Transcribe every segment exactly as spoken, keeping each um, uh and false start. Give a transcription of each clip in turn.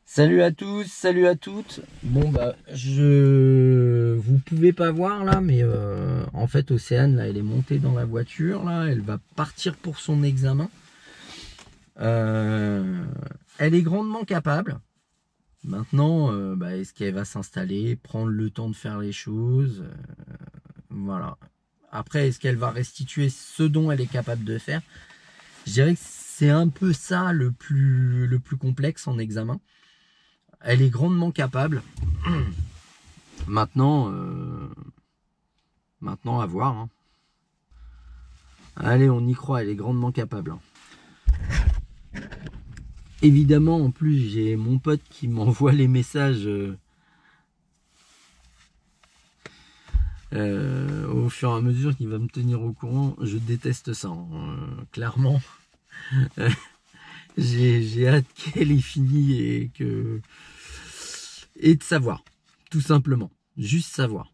Salut à tous, salut à toutes. Bon bah je vous pouvez pas voir là, mais euh, en fait Océane là, elle est montée dans la voiture là, elle va partir pour son examen. Euh, elle est grandement capable. Maintenant, euh, bah, est-ce qu'elle va s'installer, prendre le temps de faire les choses, euh, voilà. Après, est-ce qu'elle va restituer ce dont elle est capable de faire? Je dirais que c'est un peu ça le plus le plus complexe en examen. Elle est grandement capable. Maintenant, euh, maintenant à voir. Hein. Allez, on y croit, elle est grandement capable. Hein. Évidemment, en plus, j'ai mon pote qui m'envoie les messages euh, euh, au fur et à mesure qu'il va me tenir au courant. Je déteste ça, hein. euh, clairement. j'ai hâte qu'elle ait fini et que et de savoir, tout simplement, juste savoir.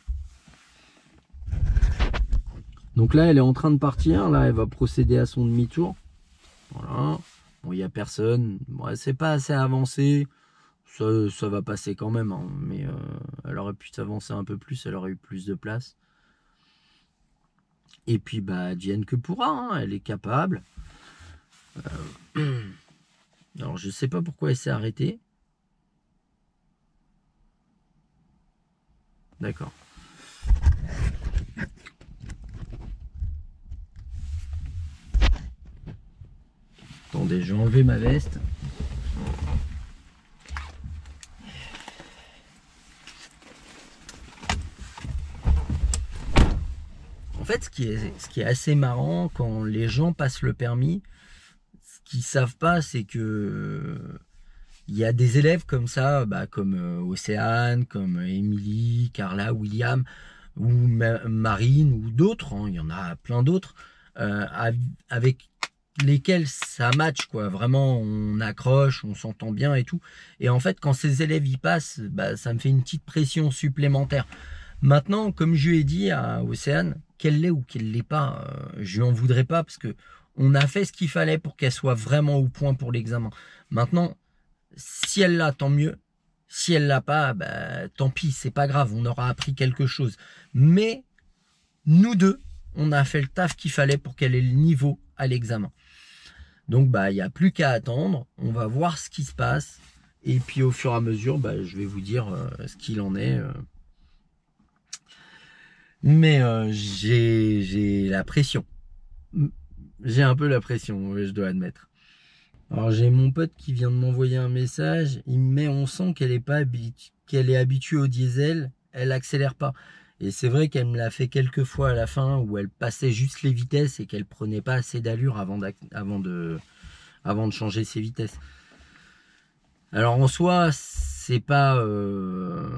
Donc là, elle est en train de partir. Là, elle va procéder à son demi-tour. Voilà. Bon, il n'y a personne. Bon, c'est pas assez avancé. Ça, ça va passer quand même. Hein. Mais euh, elle aurait pu s'avancer un peu plus. Elle aurait eu plus de place. Et puis, bah, Diane que pourra. Hein. Elle est capable. Euh... Alors, je sais pas pourquoi elle s'est arrêtée. D'accord. Attendez, je vais enlever ma veste. En fait, ce qui est, ce qui est assez marrant quand les gens passent le permis, ce qu'ils savent pas, c'est que il y a des élèves comme ça, bah, comme euh, Océane, comme Émilie, Carla, William, ou Ma Marine, ou d'autres, hein, il y en a plein d'autres, euh, avec lesquels ça match, quoi. Vraiment, on accroche, on s'entend bien et tout. Et en fait, quand ces élèves y passent, bah, ça me fait une petite pression supplémentaire. Maintenant, comme je lui ai dit à Océane, qu'elle l'ait ou qu'elle l'ait pas, euh, je lui en voudrais pas parce que on a fait ce qu'il fallait pour qu'elle soit vraiment au point pour l'examen. Maintenant, si elle l'a, tant mieux. Si elle l'a pas, bah, tant pis, c'est pas grave, on aura appris quelque chose. Mais nous deux, on a fait le taf qu'il fallait pour qu'elle ait le niveau à l'examen. Donc bah il n'y a plus qu'à attendre, on va voir ce qui se passe. Et puis au fur et à mesure, bah, je vais vous dire euh, ce qu'il en est. Euh. Mais euh, j'ai la pression. J'ai un peu la pression, je dois admettre. Alors j'ai mon pote qui vient de m'envoyer un message, il me met on sent qu'elle est pas habituée, qu'elle est habituée au diesel, elle accélère pas. Et c'est vrai qu'elle me l'a fait quelques fois à la fin où elle passait juste les vitesses et qu'elle prenait pas assez d'allure avant, avant de avant de changer ses vitesses. Alors en soi, c'est pas euh,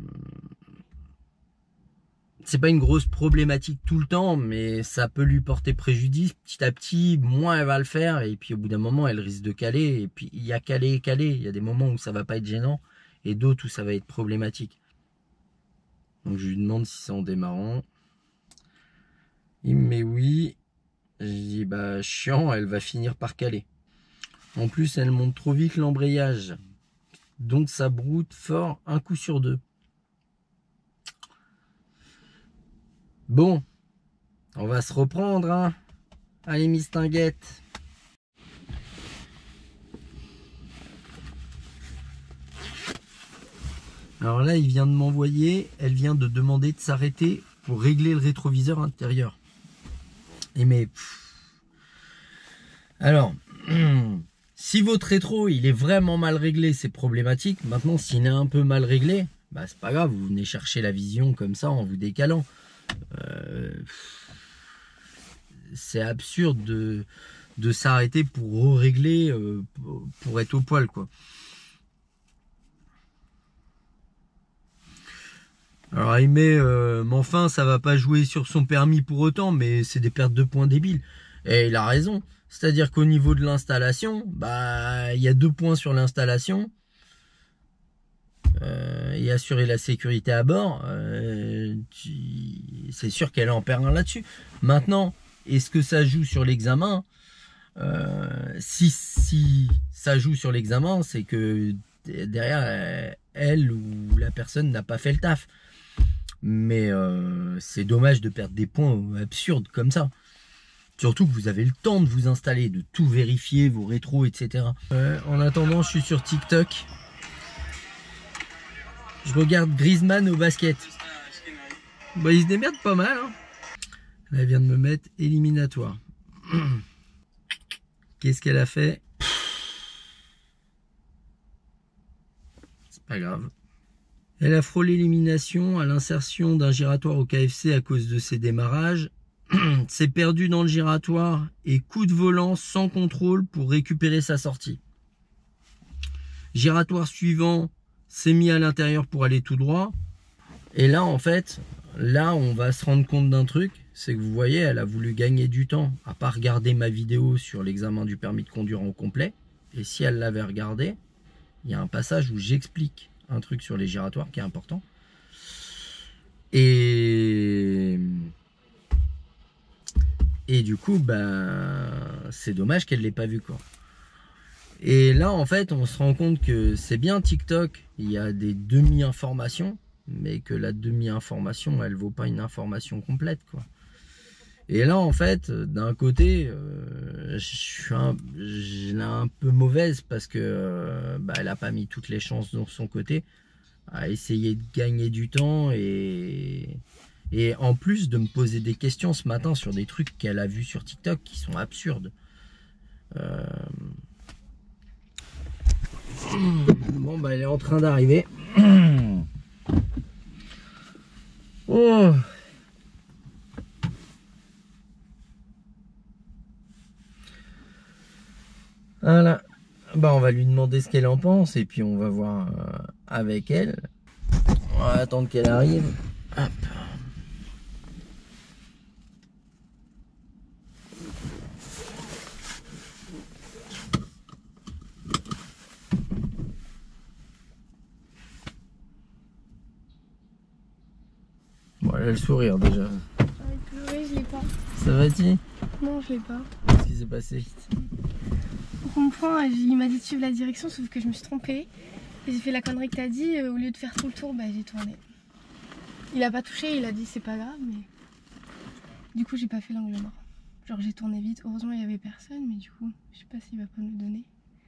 c'est pas une grosse problématique tout le temps, mais ça peut lui porter préjudice. Petit à petit, moins elle va le faire, et puis au bout d'un moment, elle risque de caler. Et puis il y a calé et calé. Il y a des moments où ça va pas être gênant, et d'autres où ça va être problématique. Donc je lui demande si c'est en démarrant. Il me met oui. Je dis bah chiant, elle va finir par caler. En plus, elle monte trop vite l'embrayage, donc ça broute fort un coup sur deux. Bon, on va se reprendre, hein. Allez, Miss Tinguette. Alors là, il vient de m'envoyer, elle vient de demander de s'arrêter pour régler le rétroviseur intérieur. Et mais... Pff. Alors, si votre rétro, il est vraiment mal réglé, c'est problématique. Maintenant, s'il est un peu mal réglé, bah c'est pas grave, vous venez chercher la vision comme ça en vous décalant. Euh, c'est absurde de, de s'arrêter pour régler, euh, pour être au poil, quoi. Alors il met, euh, mais enfin ça va pas jouer sur son permis pour autant, mais c'est des pertes de points débiles. Et il a raison. C'est-à-dire qu'au niveau de l'installation, bah il y a deux points sur l'installation. Euh, et assurer la sécurité à bord, euh, c'est sûr qu'elle en perd un là-dessus. Maintenant, est-ce que ça joue sur l'examen? euh, si, si ça joue sur l'examen, c'est que derrière, elle ou la personne n'a pas fait le taf. Mais euh, c'est dommage de perdre des points absurdes comme ça. Surtout que vous avez le temps de vous installer, de tout vérifier, vos rétros, et cetera. Euh, en attendant, je suis sur TikTok. Je regarde Griezmann au basket. Bah, il se démerde pas mal. Hein. Là, elle vient de me mettre éliminatoire. Qu'est-ce qu'elle a fait? C'est pas grave. Elle a frôlé l'élimination à l'insertion d'un giratoire au K F C à cause de ses démarrages. S'est perdu dans le giratoire et coup de volant sans contrôle pour récupérer sa sortie. Giratoire suivant s'est mis à l'intérieur pour aller tout droit. Et là, en fait, là, on va se rendre compte d'un truc. C'est que vous voyez, elle a voulu gagner du temps à pas regarder ma vidéo sur l'examen du permis de conduire en complet. Et si elle l'avait regardé, il y a un passage où j'explique un truc sur les giratoires qui est important. Et... Et du coup, ben, c'est dommage qu'elle ne l'ait pas vu, quoi. Et là, en fait, on se rend compte que c'est bien TikTok, il y a des demi-informations, mais que la demi-information, elle vaut pas une information complète, quoi. Et là, en fait, d'un côté, euh, je suis un, je l'ai un peu mauvaise parce que euh, bah, elle a pas mis toutes les chances de son côté à essayer de gagner du temps et, et en plus de me poser des questions ce matin sur des trucs qu'elle a vus sur TikTok qui sont absurdes. Euh... Bon, bah, elle est en train d'arriver. Oh. Voilà, bah on va lui demander ce qu'elle en pense et puis on va voir euh, avec elle. On va attendre qu'elle arrive. Hop. Bon, elle a le sourire déjà. J'arrête de pleurer, je l'ai pas. Ça va-t-il? Non, je l'ai pas. Qu'est-ce qui s'est passé? Au rond-point, il m'a dit de suivre la direction, sauf que je me suis trompée. Et j'ai fait la connerie que t'as dit, euh, au lieu de faire tout le tour, bah, j'ai tourné. Il a pas touché, il a dit c'est pas grave, mais... Du coup, j'ai pas fait l'angle mort. Genre, j'ai tourné vite. Heureusement, il y avait personne, mais du coup, je sais pas s'il va pas me le donner.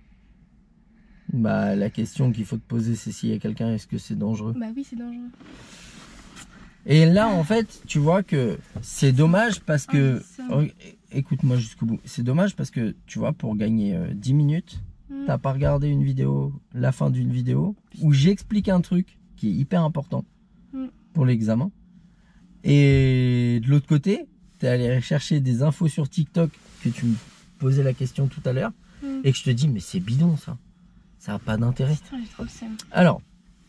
Bah, la question qu'il faut te poser, c'est s'il y a quelqu'un, est-ce que c'est dangereux? Bah oui, c'est dangereux. Et là, en fait, tu vois que c'est dommage parce que... Oh, écoute-moi jusqu'au bout. C'est dommage parce que, tu vois, pour gagner euh, dix minutes, mm. t'as pas regardé une vidéo, la fin d'une vidéo, où j'explique un truc qui est hyper important mm. pour l'examen. Et de l'autre côté, t'es allé chercher des infos sur TikTok que tu me posais la question tout à l'heure, mm. et que je te dis, mais c'est bidon ça. Ça n'a pas d'intérêt. Putain, j'ai trop le seum. Alors...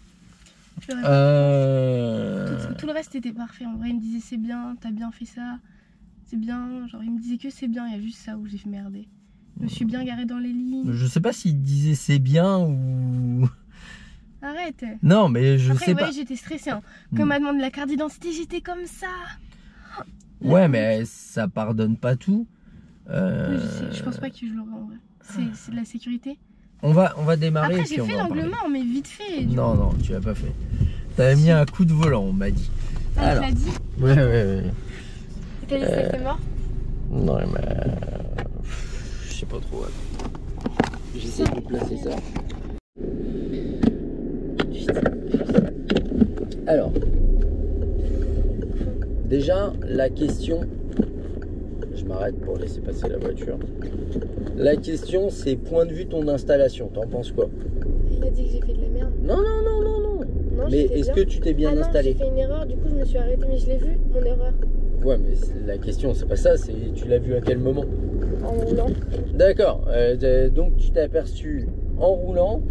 Euh... Tout, tout le reste était parfait. En vrai, il me disait c'est bien, t'as bien fait ça, c'est bien. Genre, il me disait que c'est bien. Il y a juste ça où j'ai fait merder. Je me suis bien garée dans les lignes. Je sais pas s'il disait c'est bien ou. Arrête. Non, mais je Après, sais ouais, pas. J'étais stressée. Hein. Quand on m'a demandé la carte d'identité, j'étais comme ça. Ouais, mais ça pardonne pas tout. Euh... Oui, je, sais. Je pense pas que je l'aurai en vrai. C'est de la sécurité. On va, on va démarrer. Après, j'ai fait l'angle mort, mais vite fait. Non, non, tu l'as pas fait. T'avais mis un coup de volant, on m'a dit. Ah, alors. Tu l'as dit? Ouais, ouais, ouais. Et t'as dit que c'était mort? Non, mais. Je sais pas trop. J'essaie de placer ça. Alors. Déjà, la question. Je m'arrête pour laisser passer la voiture. La question, c'est point de vue ton installation. T'en penses quoi? Il a dit que j'ai fait de la merde. Non, non, non, non, non. non mais est-ce que tu t'es bien ah installé? J'ai fait une erreur, du coup je me suis arrêtée, mais je l'ai vu, mon erreur. Ouais, mais la question, c'est pas ça, c'est tu l'as vu à quel moment? En roulant. D'accord. Euh, donc tu t'es aperçu en roulant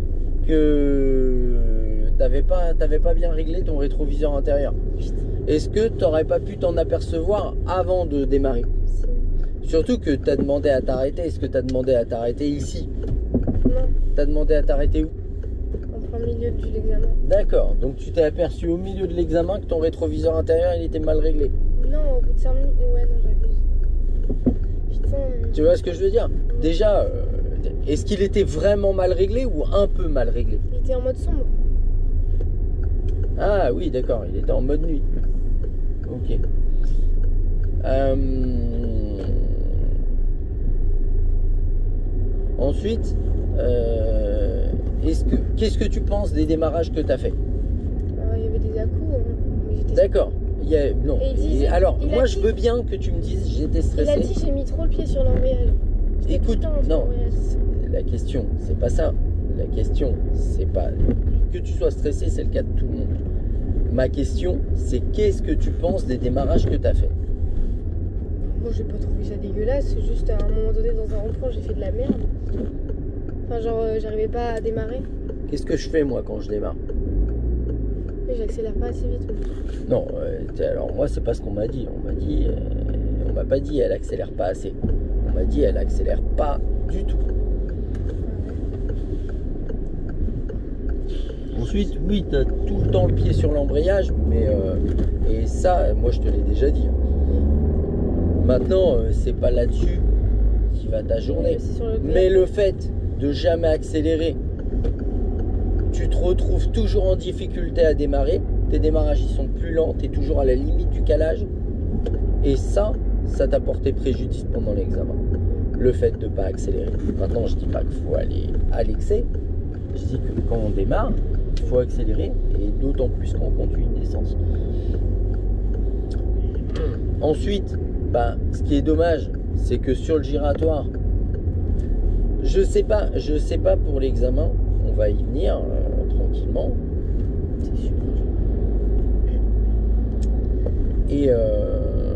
que t'avais pas, t'avais pas bien réglé ton rétroviseur intérieur. Est-ce que t'aurais pas pu t'en apercevoir avant de démarrer? Surtout que tu as demandé à t'arrêter. Est-ce que tu as demandé à t'arrêter ici? Non. Tu as demandé à t'arrêter où? En plein milieu de l'examen. D'accord. Donc tu t'es aperçu au milieu de l'examen que ton rétroviseur intérieur il était mal réglé? Non, au bout de cinq minutes. Ouais, non, j'abuse. Putain. Tu vois ce que je veux dire? Non. Déjà, euh, Est-ce qu'il était vraiment mal réglé ou un peu mal réglé? Il était en mode sombre. Ah oui, d'accord, il était en mode nuit. Ok. Euh... Ensuite, euh... est-ce que... qu'est-ce que tu penses des démarrages que tu as fait? Alors, il y avait des à-coups. Hein, d'accord. Il y a... Non. Et il disait, Alors, il moi, dit... je veux bien que tu me dises j'étais stressé. Il a dit j'ai mis trop le pied sur l'embrayage. Écoute, non, la question, c'est pas ça. La question, c'est pas que tu sois stressé, c'est le cas de tout le monde. Ma question, c'est qu'est-ce que tu penses des démarrages que tu as fait? Moi, j'ai pas trouvé ça dégueulasse. C'est juste à un moment donné, dans un rond-point, j'ai fait de la merde. Enfin, genre, euh, j'arrivais pas à démarrer. Qu'est-ce que je fais, moi, quand je démarre? Et j'accélère pas assez vite. Non, euh, alors moi, c'est pas ce qu'on m'a dit. On m'a dit, euh, on m'a pas dit elle accélère pas assez. On m'a dit elle accélère pas du tout. Ensuite, oui, tu as tout le temps le pied sur l'embrayage, mais euh, et ça, moi, je te l'ai déjà dit. Maintenant, euh, c'est pas là-dessus qui va ta journée. Oui, le mais le fait de jamais accélérer, tu te retrouves toujours en difficulté à démarrer. Tes démarrages, ils sont plus lents, tu es toujours à la limite du calage. Et ça, ça t'a porté préjudice pendant l'examen. Le fait de ne pas accélérer. Maintenant, je dis pas qu'il faut aller à l'excès. Je dis que quand on démarre, il faut accélérer. Et d'autant plus quand on conduit une descente. Ensuite, ben, ce qui est dommage, c'est que sur le giratoire, je sais pas, je sais pas pour l'examen, on va y venir euh, tranquillement. C'est sûr. Et euh...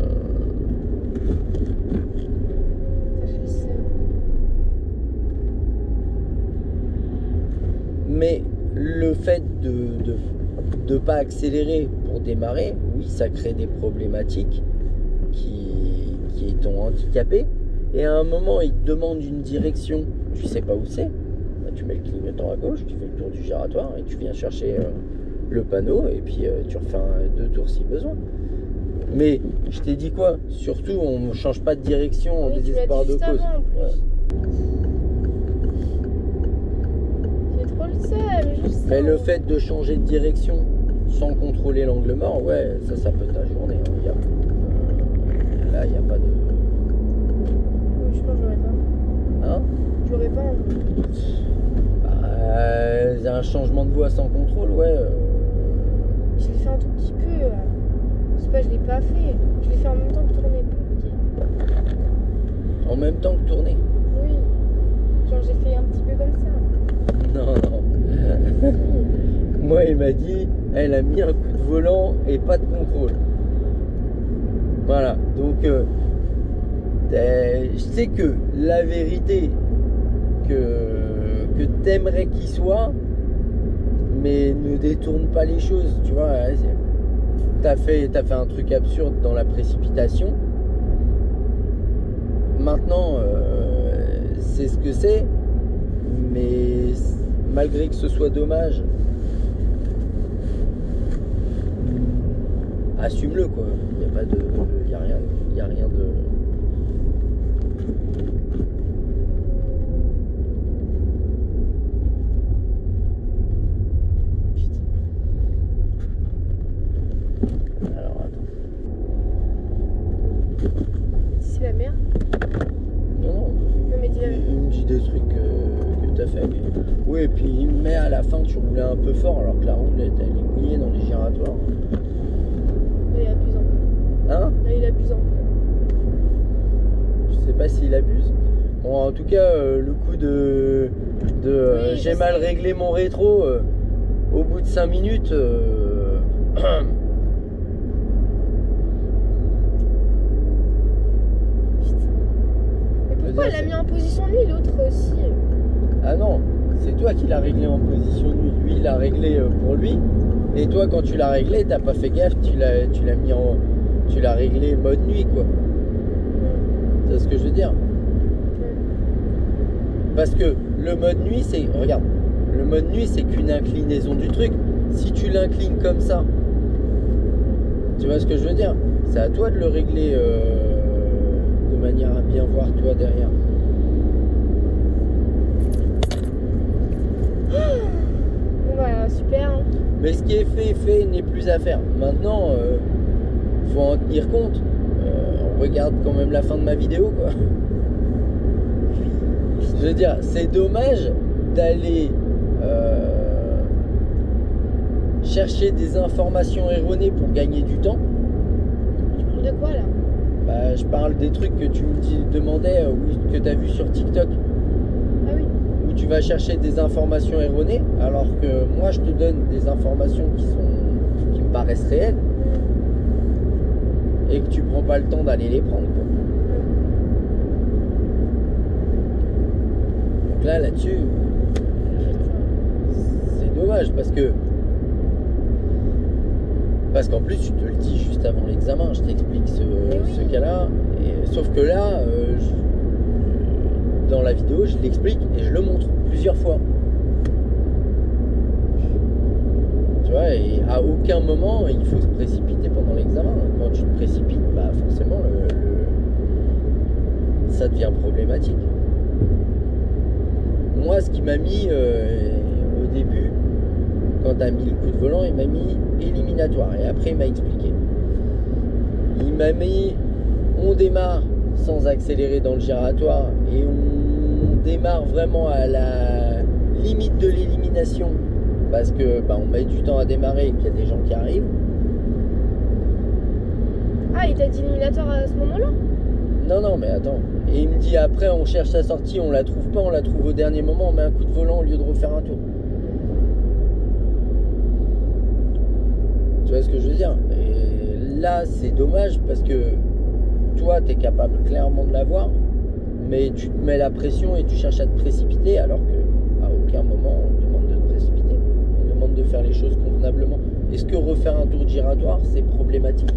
mais le fait de de de pas accélérer pour démarrer, oui, ça crée des problématiques qui qui t'ont handicapé. Et à un moment, ils te demandent une direction, tu sais pas où c'est. Bah, tu mets le clignotant à gauche, tu fais le tour du giratoire et tu viens chercher euh, le panneau et puis euh, tu refais un, deux tours si besoin. Mais je t'ai dit quoi? Surtout, on ne change pas de direction en oui, désespoir de cause. Avant, ouais. J'ai trop le seum, juste. Mais le fait de changer de direction sans contrôler l'angle mort, ouais, ça, ça peut ta journée. Hein. Y a, euh, là, il n'y a pas de. Je pense que j'aurais pas. Hein? J'aurais pas. Bah, euh, un changement de voie sans contrôle, ouais. Euh... Je l'ai fait un tout petit peu. Euh... C'est pas, je l'ai pas fait. Je l'ai fait en même temps que tourner. Okay. En même temps que tourner? Oui. Genre j'ai fait un petit peu comme ça. Non, non. Moi, il m'a dit, elle a mis un coup de volant et pas de contrôle. Voilà. Donc, euh, je sais que la vérité que, que t'aimerais qu'il soit, mais ne détourne pas les choses. Tu vois, t'as fait, t'as fait un truc absurde dans la précipitation. Maintenant, euh, c'est ce que c'est, mais malgré que ce soit dommage, assume-le quoi. Il n'y a pas de, il y a rien, il y a rien de. Alors attends. C'est la merde. Non, non. Non mais dis la Il me dit des trucs que, que tu as fait. Mais... oui, et puis il me met à la fin, tu roulais un peu fort alors que la roulette elle est mouillée dans les giratoires. Là il abuse un peu. Hein? Là il abuse un peu. Je sais pas s'il abuse. Bon, en tout cas, euh, le coup de, de euh, oui, j'ai mal sais. réglé mon rétro euh, au bout de cinq minutes. Euh... Pourquoi elle a mis en position nuit, l'autre aussi? Ah non, c'est toi qui l'as réglé en position nuit. Lui, il l'a réglé pour lui. Et toi, quand tu l'as réglé, t'as pas fait gaffe, tu l'as, tu l'as mis en, tu l'as réglé mode nuit, quoi. C'est ce que je veux dire. Parce que le mode nuit, c'est, regarde, le mode nuit, c'est qu'une inclinaison du truc. Si tu l'inclines comme ça, tu vois ce que je veux dire? C'est à toi de le régler. Euh... de manière à bien voir toi derrière. Mais ce qui est fait, fait n'est plus à faire. Maintenant, euh, faut en tenir compte. Euh, on regarde quand même la fin de ma vidéo, quoi. Je veux dire, c'est dommage d'aller euh, chercher des informations erronées pour gagner du temps. Tu parles de quoi là? Bah, je parle des trucs que tu me dis, demandais ou que tu as vu sur TikTok. Ah oui. Où tu vas chercher des informations erronées, alors que moi je te donne des informations qui sont qui me paraissent réelles et que tu prends pas le temps d'aller les prendre, quoi. Donc là, là-dessus, c'est dommage parce que parce qu'en plus, tu te le dis juste avant l'examen, je t'explique ce, oui. ce cas-là. Et, sauf que là, euh, je, dans la vidéo, je l'explique et je le montre plusieurs fois. Tu vois, et à aucun moment, il faut se précipiter pendant l'examen. Quand tu te précipites, bah forcément, le, le, ça devient problématique. Moi, ce qui m'a mis euh, au début, quand tu as mis le coup de volant, il m'a mis éliminatoire. Et après, il m'a expliqué. Il m'a mis, on démarre sans accélérer dans le giratoire et on démarre vraiment à la limite de l'élimination parce que bah, on met du temps à démarrer et qu'il y a des gens qui arrivent. Ah, il t'a dit éliminatoire à ce moment-là? Non, non, mais attends. Et il me dit après, on cherche sa sortie, on la trouve pas, on la trouve au dernier moment, on met un coup de volant au lieu de refaire un tour. Tu vois ce que je veux dire? Et là, c'est dommage parce que toi, tu es capable clairement de l'avoir, mais tu te mets la pression et tu cherches à te précipiter alors qu'à aucun moment on te demande de te précipiter. On demande de faire les choses convenablement. Est-ce que refaire un tour de giratoire, c'est problématique?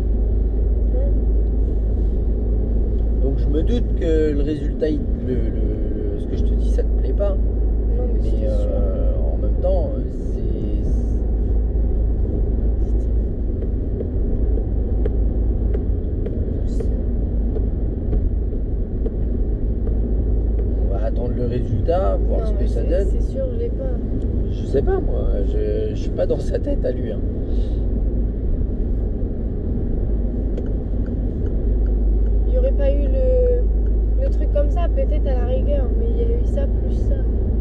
Donc je me doute que le résultat, le, le, le, ce que je te dis, ça te plaît pas. Non, mais, mais euh, en même temps, c'est... On va attendre le résultat, voir non, ce que ça donne. C'est sûr, je l'ai pas. Je sais pas, moi. Je, je suis pas dans sa tête à lui. Hein. Il n'y aurait pas eu le, le truc comme ça, peut-être à la rigueur, mais il y a eu ça plus ça.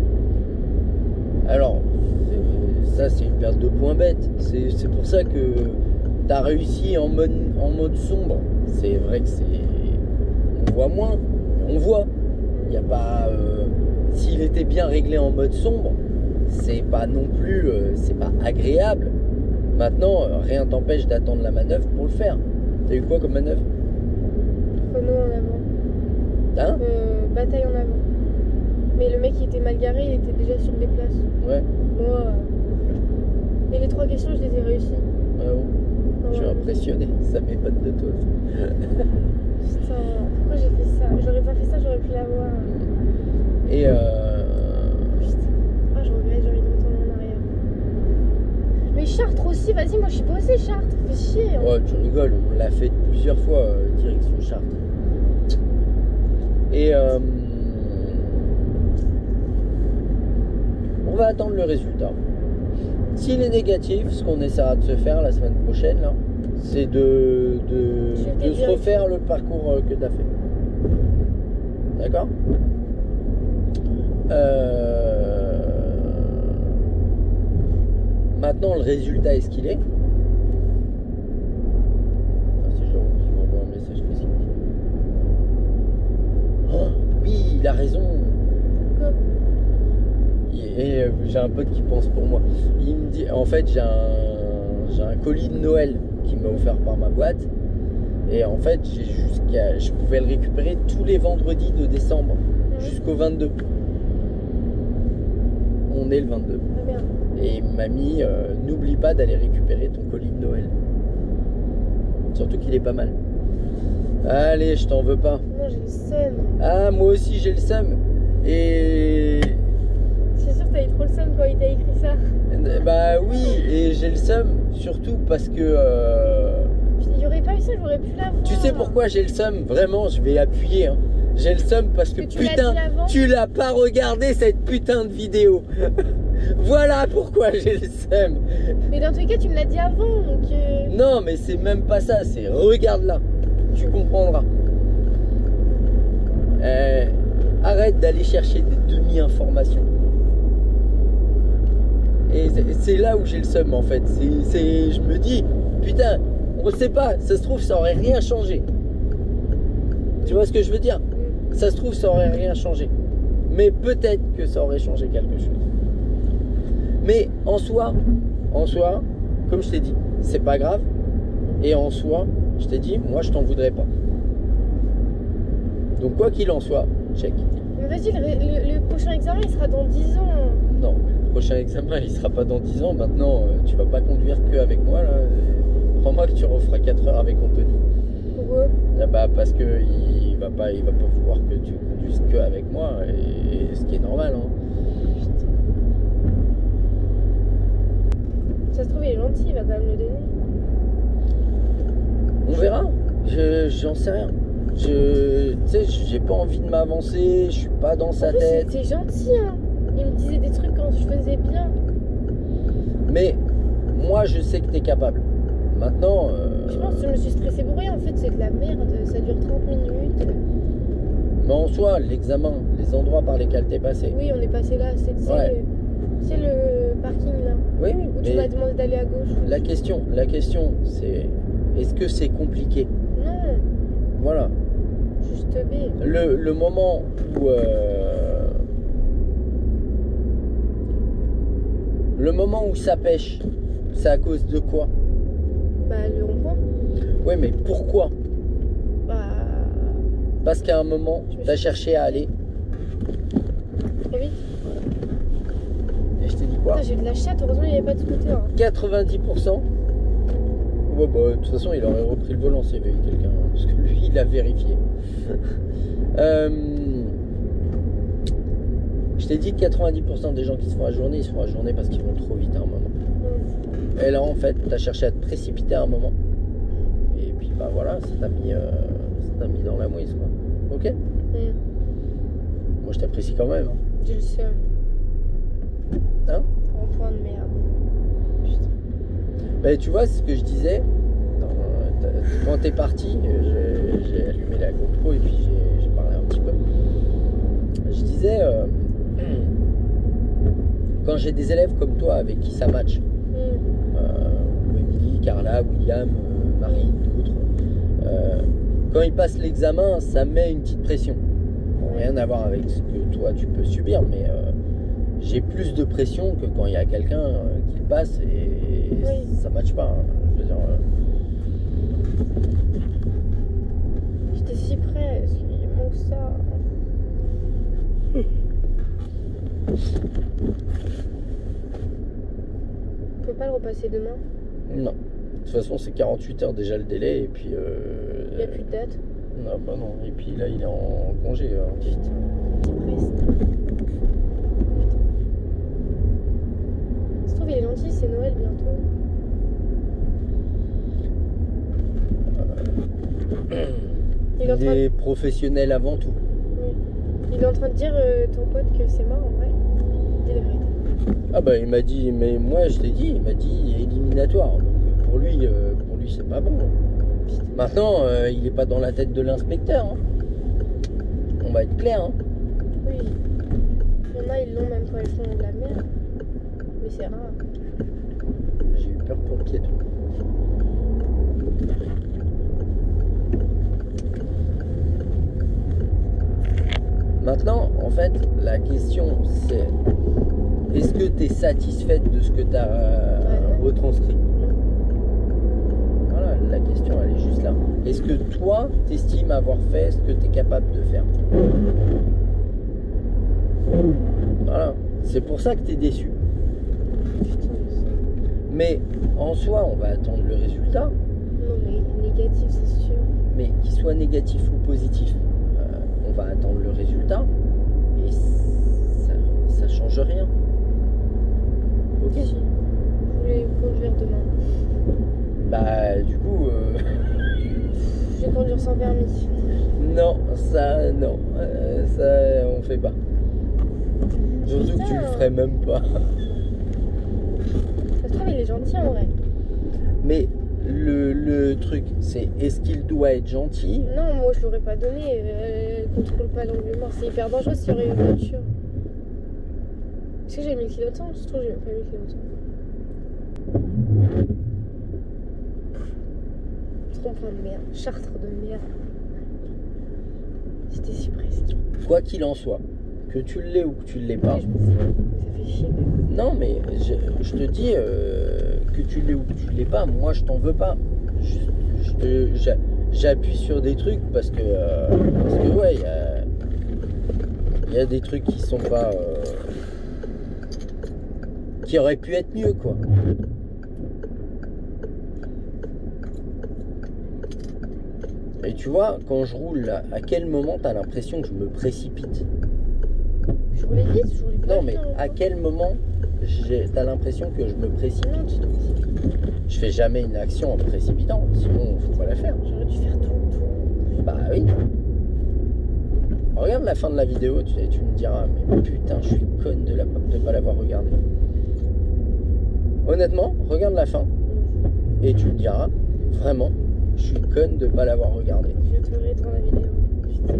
Alors, ça c'est une perte de points bête. C'est pour ça que tu as réussi en mode, en mode sombre. C'est vrai que c'est... On voit moins, mais on voit. Il n'y a pas... Euh, s'il était bien réglé en mode sombre, c'est pas non plus... Euh, c'est pas agréable. Maintenant, euh, rien t'empêche d'attendre la manœuvre pour le faire. T'as eu quoi comme manœuvre? Chrono en avant. Hein euh, Bataille en avant. Mais le mec il était mal garé, il était déjà sur des places. Ouais. Moi. Euh... Et les trois questions, je les ai réussies. Ah bon. Je suis Ouais. impressionné, ça m'épate de toi. Putain, pourquoi j'ai fait ça? J'aurais pas fait ça, j'aurais pu l'avoir. Et euh... Putain. Ah, je regrette, j'ai envie de retourner en arrière. Mais Chartres aussi, vas-y, moi je suis bossé Chartres, fais chier. Hein. Oh, tu rigoles, on l'a fait plusieurs fois, euh, direction Chartres. Et euh... on va attendre le résultat. S'il est négatif, ce qu'on essaiera de se faire la semaine prochaine, là, c'est de, de, de se refaire le parcours que tu as fait. D'accord? euh... Maintenant, le résultat est ce qu'il est. Ah, c'est Jérôme qui m'envoie un message classique. Oh, oui, il a raison. Quoi? Et euh, j'ai un pote qui pense pour moi. Il me dit, en fait, j'ai un, j'ai un colis de Noël qui m'a offert par ma boîte. Et en fait, j'ai jusqu'à, je pouvais le récupérer tous les vendredis de décembre mmh. jusqu'au vingt-deux. On est le vingt-deux. Ah merde. Et mamie, euh, n'oublie pas d'aller récupérer ton colis de Noël. Surtout qu'il est pas mal. Allez, je t'en veux pas. Non, j'ai le seum. Ah, moi aussi j'ai le seum. Et... c'est sûr que t'as eu trop le seum quand il t'a écrit ça. Bah oui, et j'ai le seum surtout parce que... Euh... Il n'y aurait pas eu ça, j'aurais pu l'avoir. Tu sais pourquoi j'ai le seum? Vraiment, je vais appuyer. Hein. J'ai le seum parce que, que tu putain, tu l'as pas regardé cette putain de vidéo. Voilà pourquoi j'ai le seum. Mais dans tous les cas, tu me l'as dit avant, donc... Euh... Non, mais c'est même pas ça, c'est regarde là, tu comprendras. Euh, arrête d'aller chercher des demi-informations. Et c'est là où j'ai le seum en fait. C'est, je me dis, putain, on sait pas, ça se trouve, ça aurait rien changé. Tu vois ce que je veux dire? Ça se trouve, ça aurait rien changé. Mais peut-être que ça aurait changé quelque chose. Mais en soi, en soi, comme je t'ai dit, c'est pas grave. Et en soi, je t'ai dit, moi je t'en voudrais pas. Donc quoi qu'il en soit, check. Mais vas-y, le, le, le prochain examen il sera dans dix ans. Non, le prochain examen il sera pas dans dix ans. Maintenant, euh, tu vas pas conduire que avec moi là. Crois-moi que tu referas quatre heures avec Anthony. Pourquoi? Ah bah parce que il va pas, il va pas vouloir que tu conduises que avec moi, et, et ce qui est normal. Hein. Ça se trouve il est gentil, il va quand même le donner. On verra. Je, j'en sais rien. Je, tu sais, j'ai pas envie de m'avancer. Je suis pas dans sa en plus, tête. C'est gentil, hein. Il me disait des trucs quand je faisais bien. Mais moi, je sais que t'es capable. Maintenant. Euh... Je pense que je me suis stressée pour rien. En fait, c'est de la merde. Ça dure trente minutes. Mais en soi, l'examen, les endroits par lesquels t'es passé. Oui, on est passé là. C'est ouais. le, le parking là. Oui, oui. Où tu m'as demandé d'aller à gauche. La question, la question, c'est est-ce que c'est compliqué? Non. Voilà. Juste B. Le, le moment où euh, le moment où ça pêche, c'est à cause de quoi? Bah le rond-point. Oui, mais pourquoi? Bah parce qu'à un moment, tu as cherché à aller trop vite. Et je t'ai dit quoi? J'ai de la chatte, heureusement il n'y avait pas de scooter. Hein. quatre-vingt-dix pour cent. Ouais, bah, de toute façon, il aurait repris le volant s'il y avait eu quelqu'un. Hein, parce que lui, il a vérifié. euh, je t'ai dit que quatre-vingt-dix pour cent des gens qui se font à journée, ils se font à journée parce qu'ils vont trop vite à un moment. Mm. Et là, en fait, tu as cherché à te précipiter à un moment. Et puis, bah voilà, ça t'a mis, euh, ça t'a mis dans la mouise, quoi. Ok? Mm. Moi, je t'apprécie quand même. Hein. Je le sais. Hein? En point de merde. Putain. Ben, tu vois, c'est ce que je disais. Quand t'es parti, j'ai allumé la GoPro et puis j'ai parlé un petit peu. Je disais, euh, quand j'ai des élèves comme toi avec qui ça match, mm. euh, Émilie, Carla, William, euh, Marie, d'autres, euh, quand ils passent l'examen, ça met une petite pression. Bon, rien à voir avec ce que toi tu peux subir, mais euh, j'ai plus de pression que quand il y a quelqu'un euh, qui le passe et, et oui. ça matche pas. Hein. Je veux dire. Euh, J'étais si près, il manque ça. On peut pas le repasser demain? Non. De toute façon, c'est quarante-huit heures déjà le délai et puis. Euh, il n'y a plus de date? Non, bah non. Et puis là, il est en congé. Hein. Putain, c'est presque. Ça se trouve, il est gentil, c'est Noël bientôt. Il est, il est de... professionnel avant tout. Oui. Il est en train de dire euh, ton pote que c'est mort en vrai. Dis la vérité. Ah bah il m'a dit, mais moi je t'ai dit, il m'a dit éliminatoire. Donc pour lui, euh, pour lui c'est pas bon. Putain. Maintenant, euh, il est pas dans la tête de l'inspecteur. Hein. On va être clair. Hein. Oui. Il y en a, ils l'ont même quand ils font de la merde. Mais c'est rare. J'ai eu peur pour le piéton. Maintenant, en fait, la question c'est est-ce que tu es satisfaite de ce que tu as euh, ouais, retranscrit? Voilà, la question elle est juste là. Est-ce que toi, tu estimes avoir fait ce que tu es capable de faire? Voilà, c'est pour ça que tu es déçu. Mais en soi, on va attendre le résultat. Non, mais négatif, c'est sûr. Mais qu'il soit négatif ou positif, on va attendre le résultat et ça, ça change rien. Ok. Si. Je voulais conduire demain. Bah du coup. Euh... Je vais conduire sans permis. Non, ça non, euh, ça on fait pas. Surtout que tu le ferais même pas. gentil en vrai. Mais le, le truc, c'est est-ce qu'il doit être gentil? Non, moi je l'aurais pas donné. Euh, contrôle pas l'angle mort. C'est hyper dangereux s'il y aurait une voiture. Est-ce que j'ai mis le clignotant? Je trouve que j'ai même pas mis le clignotant. Trompe-point de merde. Chartre de merde. J'étais si presque. Quoi qu'il en soit, que tu l'aies ou que tu ne l'aies pas. Ouais, je me suis... Ça fait chier. Mais... Non, mais je, je te dis euh, que tu l'aies ou que tu ne l'aies pas, moi je t'en veux pas. Je, je te, j'a- j'appuie sur des trucs parce que, euh, parce que ouais, il y a, y a des trucs qui sont pas. Euh, qui auraient pu être mieux, quoi. Et tu vois, quand je roule là, à quel moment t'as l'impression que je me précipite? Je roulais vite, je roulais pas Non, mais vite, hein, à quel moment j'ai- t'as l'impression que je me précipite? Non, tu te précipites. Je fais jamais une action en me précipitant, sinon faut pas la faire. J'aurais dû faire tout le tour. Bah oui. Regarde la fin de la vidéo, tu, tu me diras, mais putain, je suis conne de ne pas l'avoir regardé. Honnêtement, regarde la fin et tu me diras, vraiment, je suis conne de ne pas l'avoir regardé. Je vais pleurer devant la vidéo. Putain.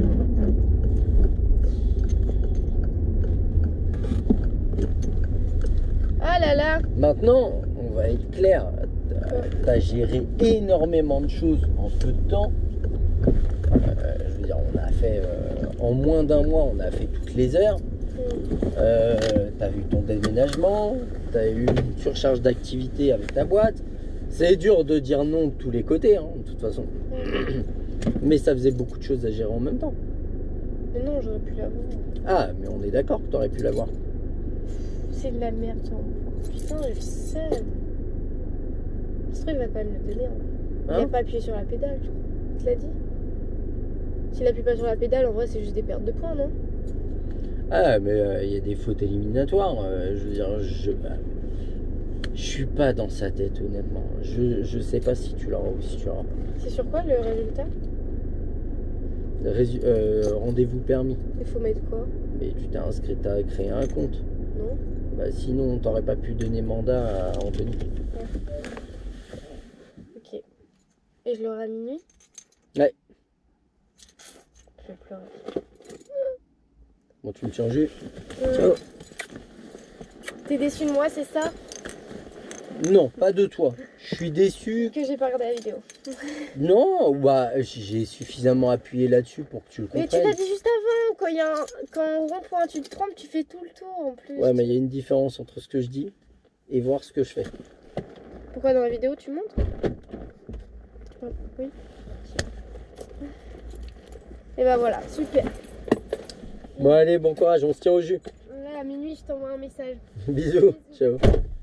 Ah là là. Maintenant, on va être clair, tu as géré énormément de choses en peu de temps. Euh, je veux dire, on a fait, euh, en moins d'un mois, on a fait toutes les heures. Euh, tu as vu ton déménagement, tu as eu une surcharge d'activité avec ta boîte. C'est dur de dire non de tous les côtés, hein, de toute façon. Mais ça faisait beaucoup de choses à gérer en même temps. Mais non, j'aurais pu l'avoir. Ah, mais on est d'accord que tu aurais pu l'avoir. C'est de la merde, genre. Putain, je sais. Ce truc, il va pas me le donner. Hein. Il Hein? a pas appuyé sur la pédale, je crois. Il te l'a dit? S'il appuie pas sur la pédale, en vrai, c'est juste des pertes de points, non? Ah, mais il euh, y a des fautes éliminatoires. Euh, je veux dire, je, bah, je suis pas dans sa tête, honnêtement. Je, je sais pas si tu l'auras ou si tu l'auras pas. C'est sur quoi le résultat? Résu- euh, rendez-vous permis. Il faut mettre quoi? Mais tu t'es inscrit, t'as créé un compte. Non? Bah, sinon, t'aurais pas pu donner mandat à Anthony. Ouais. Ok. Et je l'aurai à minuit? Ouais. Je vais pleurer. Bon, tu me tiens au jus. Euh, Ciao. T'es déçu de moi, c'est ça? Non, pas de toi. Je suis déçu. Que j'ai pas regardé la vidéo. Non, bah, j'ai suffisamment appuyé là-dessus pour que tu le Mais comprennes. tu l'as dit juste avant, quand il y a un... quand au rond-point tu te trompes, tu fais tout le tour en plus. Ouais, mais il y a une différence entre ce que je dis et voir ce que je fais. Pourquoi dans la vidéo tu montres? Oui. Et bah voilà, super. Bon, allez, bon courage, on se tient au jus. Là à minuit je t'envoie un message. Bisous, ciao.